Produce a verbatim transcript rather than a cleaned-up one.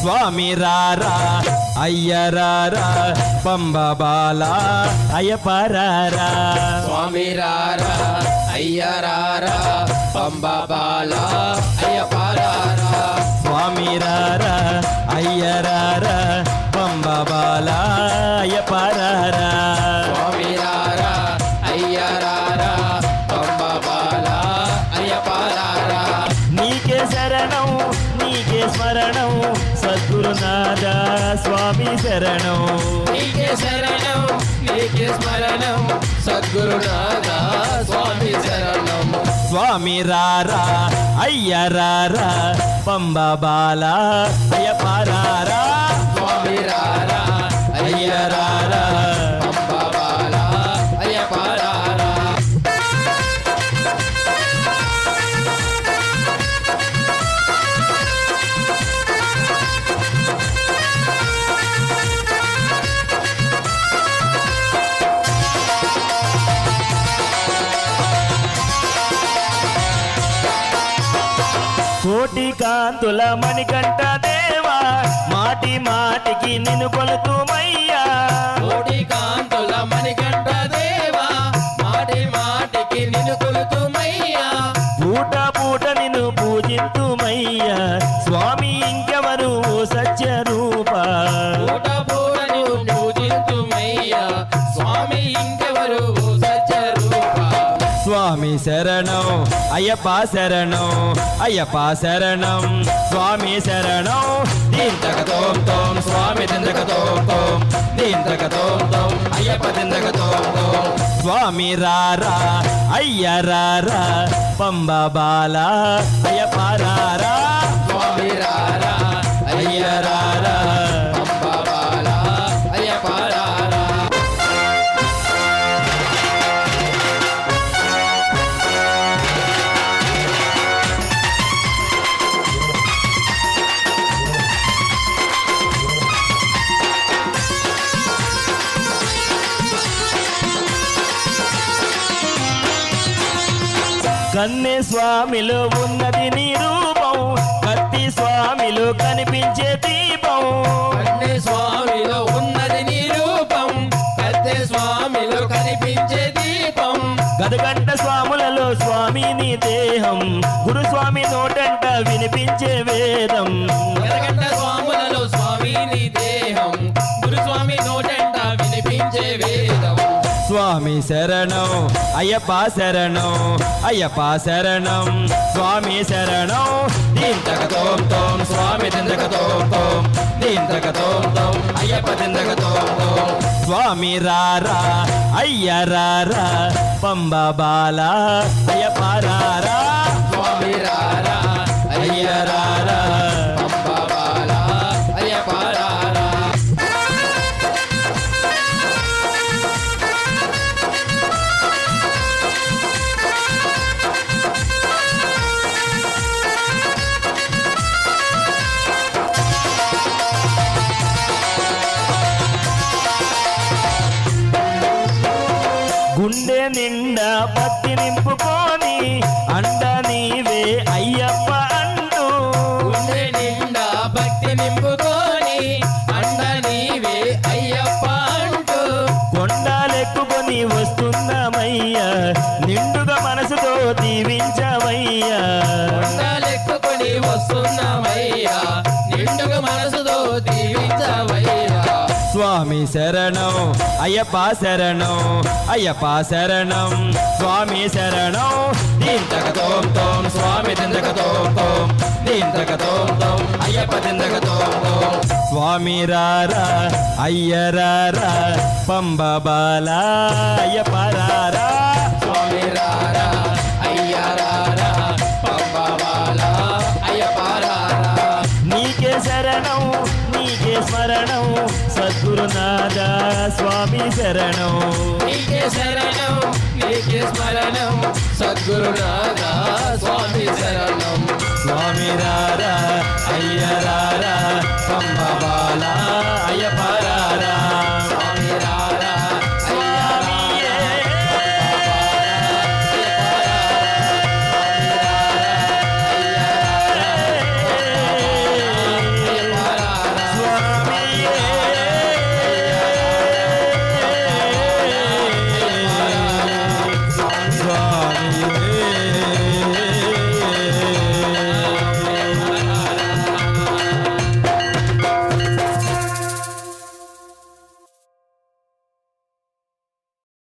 స్వామి రారా అయ్యరారా పంబబాలా అయ్యపరారా స్వామి రారా అయ్యరారా పంబబాలా అయ్యపరారా స్వామి రారా అయ్యరారా పంబబాలా అయ్యపరారా స్వామి రారా అయ్యరారా పంబబాలా అయ్యపరారా నీకే శరణం నీకే స్మరణం సద్గురునాథ స్వామి శరణం నీకే శరణం నీకే స్మరణం సద్గురునాథ స్వామి శరణం స్వామి రారా అయ్యరారా పంబబాలా అయ్యపరారా స్వామి రారా అయ్యరారా పంబబాలా అయ్యపరారా కోటి కాంతుల మణికంఠ దేవా మాటి మాటికి నిన్ను కొలుతుమయ్యా కోటి కాంతుల మణికంఠ దేవా మాటి మాటికి నిన్ను కొలుతుమయ్యా పూట పూట నిన్ను పూజింతుమయ్యా స్వామి ఇంకెవరు సత్య రూప పూట పూట నిన్ను పూజింతుమయ్యా స్వామి ఇంకెవరు సత్యరూప స్వామి శరణం అయ్యప్ప శరణం అయ్యప్ప శరణం స్వామి శరణం దీంతక తోం తోం స్వామి దిందక తోం తోం దీంతక తోం తోం అయ్యప్ప దిందక తోం తోం స్వామి రారా అయ్యరారా పంబబాలా అయ్యపరారా స్వామి రారా అయ్యరారా పంబబాలా అయ్యపరారా కన్నె స్వామిలో ఉన్నది నీ రూపం కత్తి స్వామిలో కనిపించే దీపం కన్నె స్వామిలో ఉన్నది నీ రూపం కత్తె స్వామిలో కనిపించే దీపం గదగంట స్వాములలో స్వామి నీ దేహం గురుస్వామి నోటంట వినిపించే వేదం ఎరగంట స్వాములలో స్వామి నీ దేహం గురుస్వామి నోటంట వినిపించే వేదం స్వామి శరణం అయ్యప్ప శరణం అయ్యప్ప శరణం స్వామి శరణం దీంతక తోం తోం స్వామి దిందక తోం తోం దీంతక తోం తోం అయ్యప్ప దిందక తోం తోం స్వామి రారా అయ్యరారా పంబబాలా అయ్యపరారా స్వామి రారా అయ్యరారా పంబబాలా అయ్యపరారా గుండె నిండా పత్తి నింపుకొని అండ నీవే అయ్యప్ప అంటూ గుండె నిండా భక్తి నింపుకొని అండ నీవే అయ్యప్ప అంటూ కొండలెక్కుకొని వస్తున్నామయ్యా నిండుగా మనసుతో దీవించవయ్యా కొండలెక్కుకొని వస్తున్నామయ్యా నిండుగా మనసుతో దీవించవయ్యా స్వామి శరణం అయ్యప్ప శరణం అయ్యప్ప శరణం స్వామి శరణం దీంతక తోం తోం స్వామి దిందక తోం తోం దీంతక తోం తోం అయ్యప్ప దిందక తోం తోం స్వామి రారా అయ్యరారా పంబబాలా అయ్యపరారా స్వామి రారా అయ్యరారా పంబబాలా అయ్యపరారా నీకే శరణం నీకే స్మరణం సద్గురునాథ స్వామి శరణం నీకే శరణం నీకే స్మరణం సద్గురునాథ